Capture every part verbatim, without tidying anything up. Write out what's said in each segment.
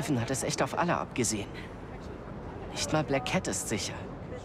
Raven hat es echt auf alle abgesehen. Nicht mal Black Cat ist sicher.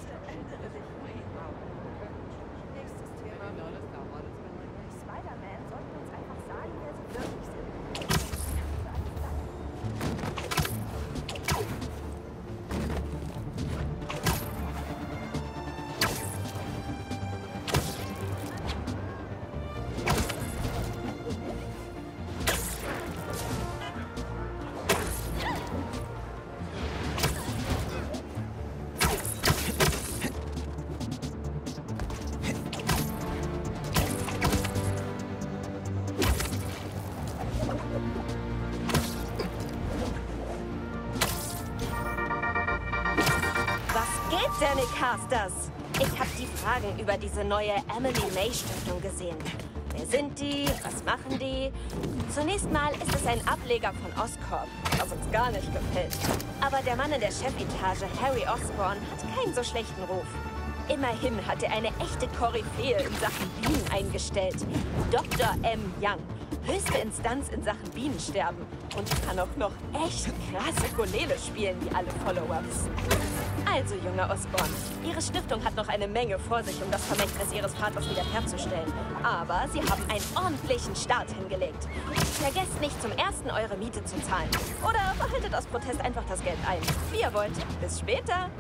Danny Casters. Ich habe die Fragen über diese neue Emily May Stiftung gesehen. Wer sind die? Was machen die? Zunächst mal ist es ein Ableger von Oscorp, was uns gar nicht gefällt. Aber der Mann in der Chefetage, Harry Osborn, hat keinen so schlechten Ruf. Immerhin hat er eine echte Koryphäe in Sachen Bienen eingestellt. Doktor M. Young. Höchste Instanz in Sachen Bienensterben. Und kann auch noch echt krasse Ukulele spielen, wie alle Follower wissen. Also, junger Osborn, Ihre Stiftung hat noch eine Menge vor sich, um das Vermächtnis Ihres Vaters wiederherzustellen. Aber Sie haben einen ordentlichen Start hingelegt. Vergesst nicht, zum ersten eure Miete zu zahlen. Oder behaltet aus Protest einfach das Geld ein. Wie ihr wollt. Bis später.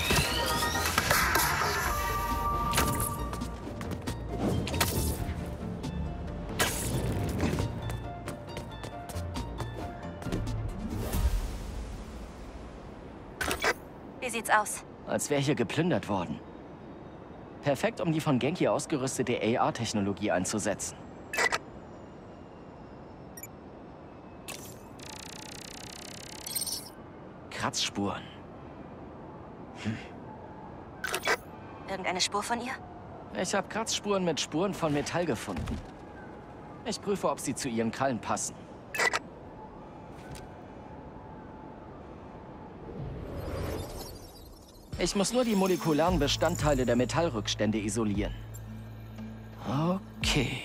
Wie sieht's aus? Als wäre hier geplündert worden. Perfekt, um die von Genki ausgerüstete A R-Technologie einzusetzen. Kratzspuren. Hm. Irgendeine Spur von ihr? Ich habe Kratzspuren mit Spuren von Metall gefunden. Ich prüfe, ob sie zu ihren Krallen passen. Ich muss nur die molekularen Bestandteile der Metallrückstände isolieren. Okay.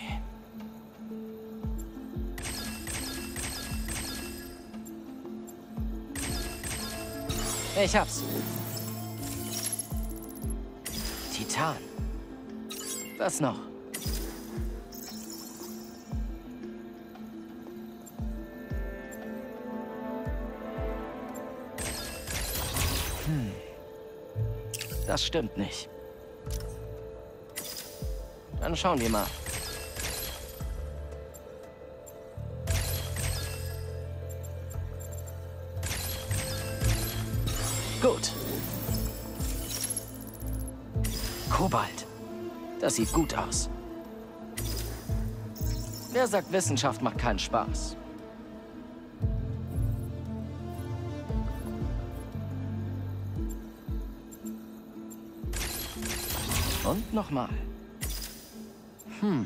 Ich hab's. Titan. Was noch? Hm. Das stimmt nicht. Dann schauen wir mal. Gut. Kobalt. Das sieht gut aus. Wer sagt, Wissenschaft macht keinen Spaß? Und nochmal. Hm.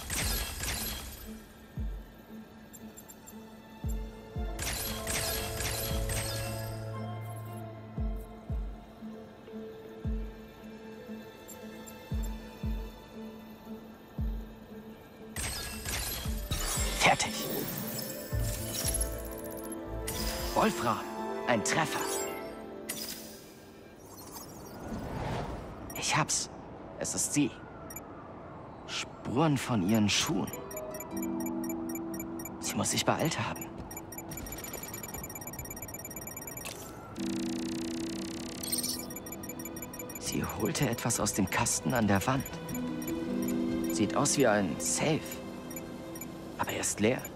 Fertig. Wolfram. Ein Treffer. Ich hab's. Es ist sie. Spuren von ihren Schuhen. Sie muss sich beeilt haben. Sie holte etwas aus dem Kasten an der Wand. Sieht aus wie ein Safe. Aber er ist leer.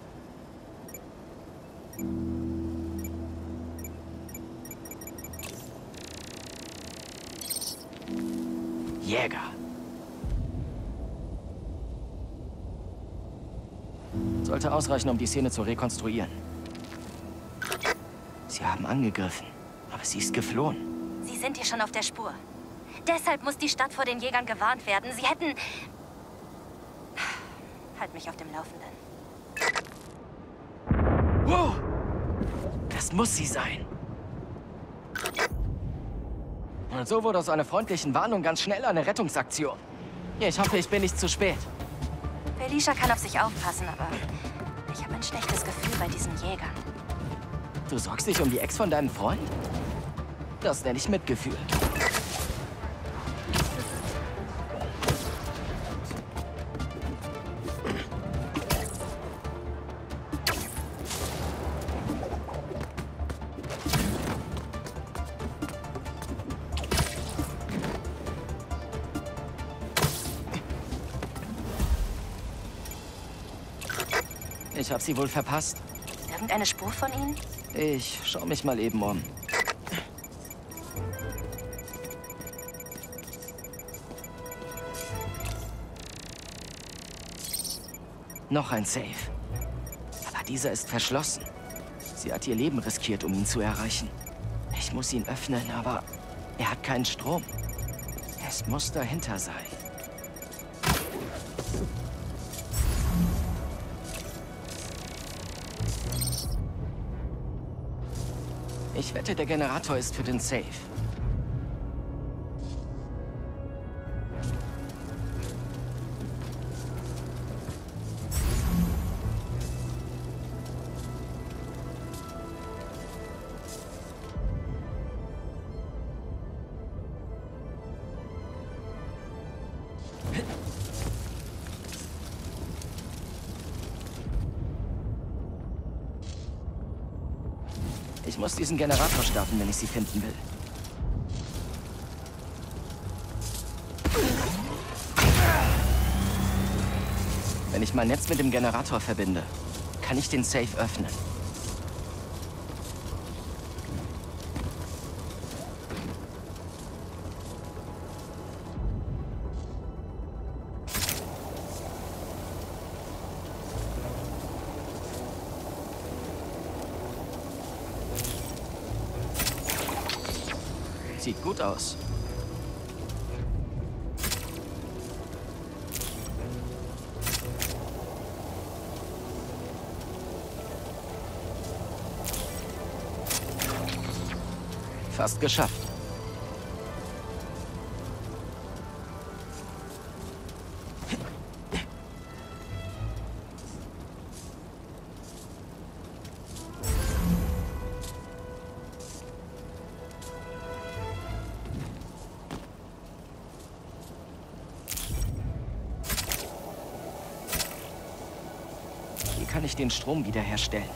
Jäger. Sollte ausreichen, um die Szene zu rekonstruieren. Sie haben angegriffen, aber sie ist geflohen. Sie sind hier schon auf der Spur. Deshalb muss die Stadt vor den Jägern gewarnt werden. Sie hätten... Halt mich auf dem Laufenden. Wow! Das muss sie sein. Und so wurde aus einer freundlichen Warnung ganz schnell eine Rettungsaktion. Ich hoffe, ich bin nicht zu spät. Felicia kann auf sich aufpassen, aber ich habe ein schlechtes Gefühl bei diesen Jägern. Du sorgst dich um die Ex von deinem Freund? Das nenne ich Mitgefühl. Ich habe sie wohl verpasst. Irgendeine Spur von ihnen? Ich schau mich mal eben um. Noch ein Safe. Aber dieser ist verschlossen. Sie hat ihr Leben riskiert, um ihn zu erreichen. Ich muss ihn öffnen, aber er hat keinen Strom. Es muss dahinter sein. Ich wette, der Generator ist für den Safe. Ich muss diesen Generator starten, wenn ich sie finden will. Wenn ich mein Netz mit dem Generator verbinde, kann ich den Safe öffnen. Sieht gut aus. Fast geschafft. Wie kann ich den Strom wiederherstellen?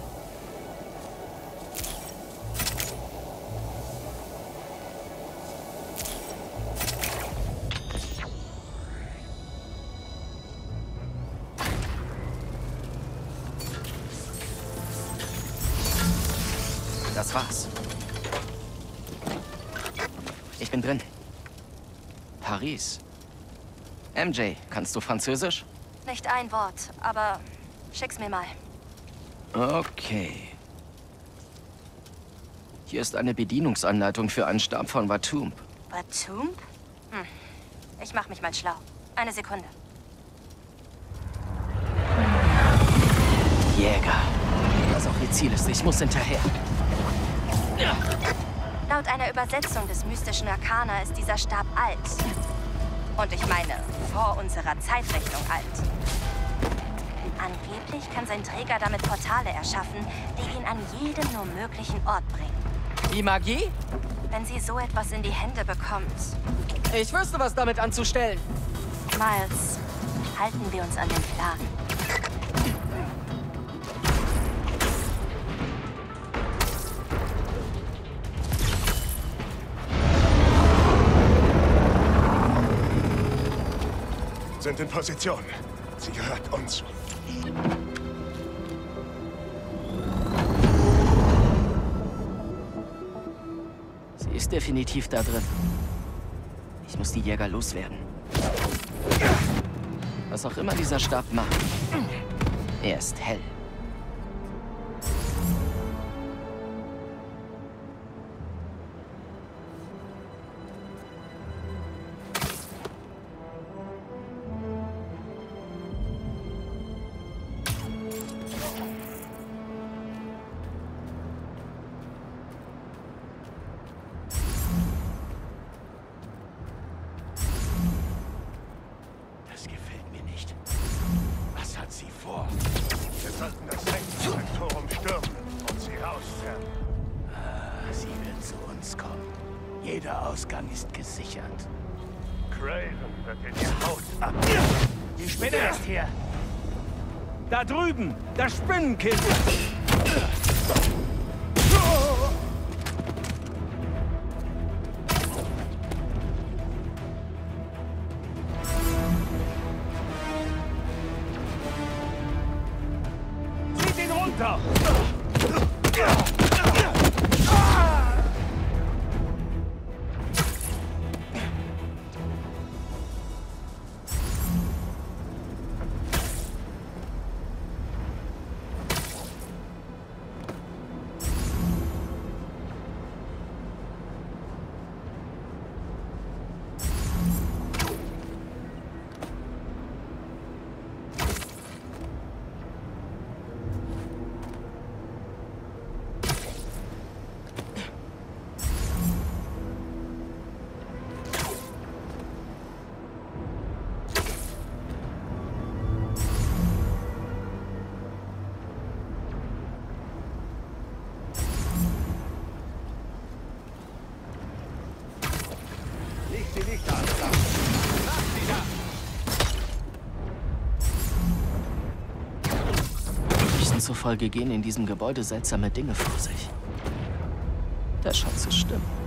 Das war's. Ich bin drin. Paris. M J, kannst du Französisch? Nicht ein Wort, aber schick's mir mal. Okay. Hier ist eine Bedienungsanleitung für einen Stab von Watump. Watump? Hm. Ich mach mich mal schlau. Eine Sekunde. Jäger. Was auch ihr Ziel ist, ich muss hinterher. Ja. Laut einer Übersetzung des mystischen Arcana ist dieser Stab alt. Und ich meine, vor unserer Zeitrechnung alt. Angeblich kann sein Träger damit Portale erschaffen, die ihn an jeden nur möglichen Ort bringen. Die Magie? Wenn sie so etwas in die Hände bekommt. Ich wüsste, was damit anzustellen. Miles, halten wir uns an den Plan. Sind in Position. Sie gehört uns. Sie ist definitiv da drin. Ich muss die Jäger loswerden. Was auch immer dieser Stab macht, er ist hell. Das gefällt mir nicht. Was hat sie vor? Wir sollten zu uns kommen. Jeder Ausgang ist gesichert. Craven wird in die Haut ab. Die Spinne ist hier. Da drüben, das Spinnenkind. Zieht ihn runter. Sie nicht an. Lass sie da. Gerüchten zufolge gehen in diesem Gebäude seltsame Dinge vor sich. Der Schatz ist stimmt.